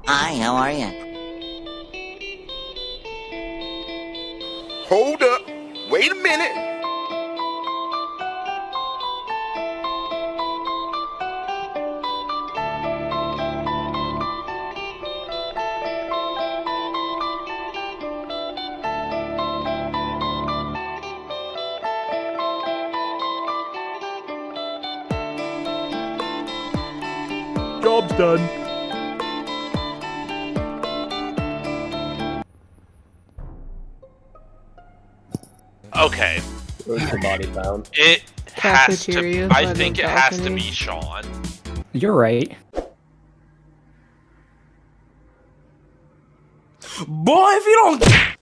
Hi, how are you? Hold up. Wait a minute. Job's done. Okay. Where's the body found? It has to. Cafeteria I by the think it has to balcony. be Sean. You're right. Boy, if you don't